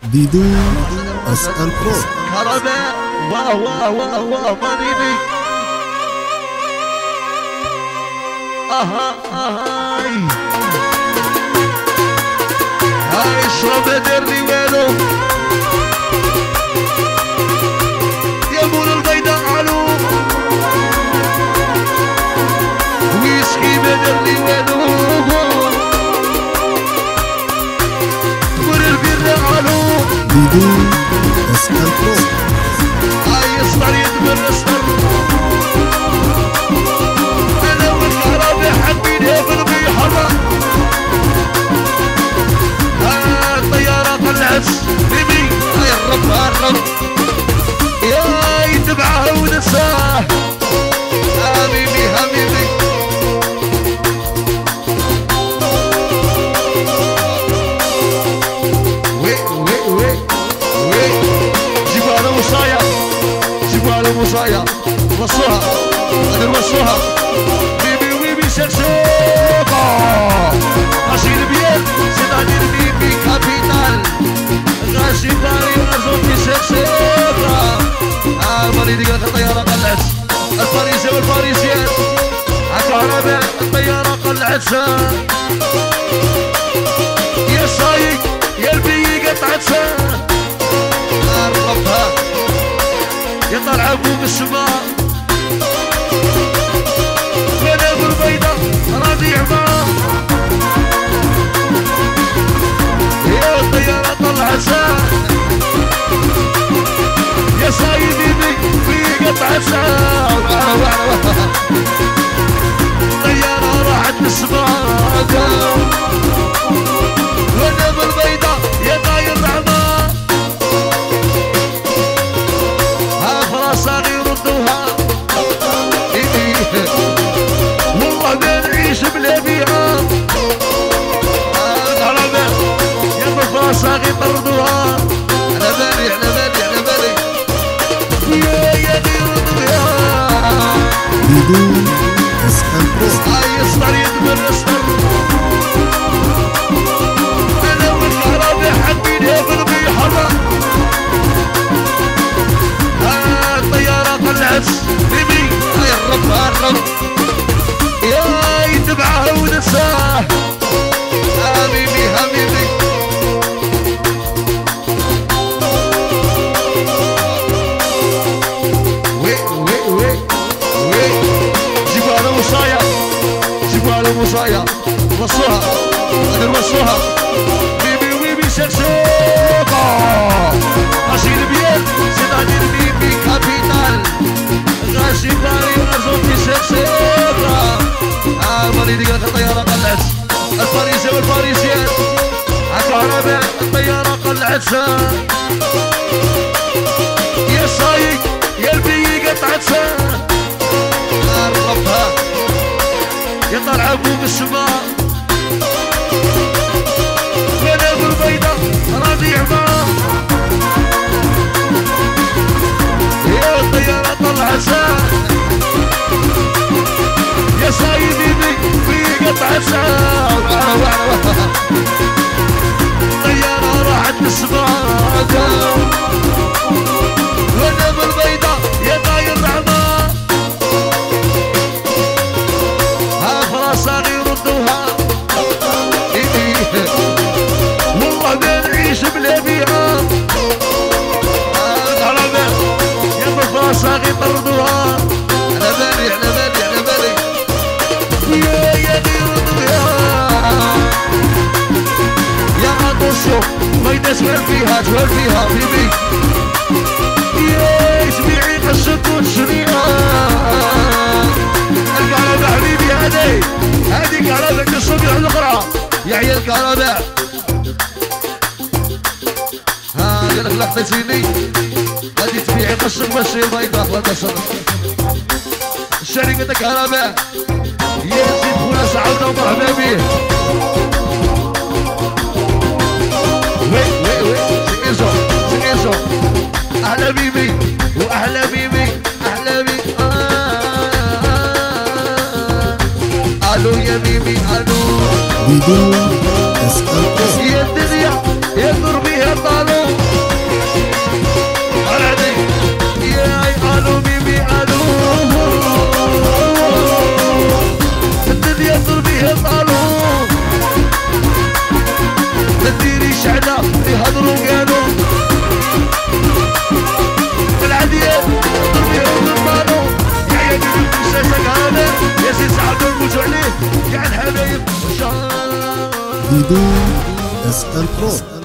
ديدو اسأل برو كرماء واه واه واه واه مريمي هاي اشرب دري وينو يا بول البيضاء علو ويسقي بدري وينو ديدو اسأل برو هاي اصدر يدبر اصدر انا والعربي حبيني بالبيحرة الطيارة طلعت بيبي يا الرب الرب يا يتبعها ونساه حبيبي حبيبي مصايا وصوها غير وصوها بيبي ويبي شكشوكا غاشي البيت سيداني البيبي كابيتال غاشي باري ارزوتي شكشوكا المالي ديك الطيارة قلعت الفارسي والفارسيات عالكهرباء الطيارة قلعت يا صايق يا البي قطعت ربها يطلع ابوه بالسماء منام البيضة ربيع ما يا الطيارة طلعت يا سايدي في قطعة الطيارة راحت بالسماء منام البيضة يا طاير رعمة صغير ردوها والله ما نعيش بلا بيها العربة يا مفا صغير طردوها على بالي على بالي على بالي يا غير ردوها ديدو اسأل برو هاي اصدر يدبر اصدر انا والعربة حبيني بالبيحرة طلعت بيبي يا الرب الرب يا يتبعها ونساه حبيبي حبيبي وي وي وي وي جيبوا له مصايا جيبوا له مصايا وصوها غير وصوها بيبي ويبي شكشوكا غاشي البيت سيداني البيبي كابيتال غاشي باري ارزوتي شكشوكا المالي ديك الطيارة قلعت الفارسي والفارسيات عالكهرباء الطيارة قلعت يا صايق يا البي قطعت ربها يطلع ابوه بالسماء منام البيضة ربيع ما يا الطيارة طلعت يا سايدي في قطعة الطيارة راحت بالسماء منام البيضة يا طاير رعمة ها صغير ردوها والله ما نعيش بلا بيها العربة يا مفا صغير طردوها على بالي على بالي على بالي يا غير يا عطوشو ما يدسور فيها بيبي يا سبيعي قصة وتشريها الكهرباء حبيبي هذه كهرباء الصبح الاخرى يا عيال الكهرباء ها قال لك لقطتيني غادي تبيعي قصك باش البيضاء لا تصرف شركة الكهرباء يا سيد خونا سعودة ومرحبا بيه وي سكيزو احلى بيبي واحلى بيبي احلى بيبي الو يا بيبي الو ديدو اسأل برو يا الدنيا يا ضربي يا طالو ديدو اس ال برو.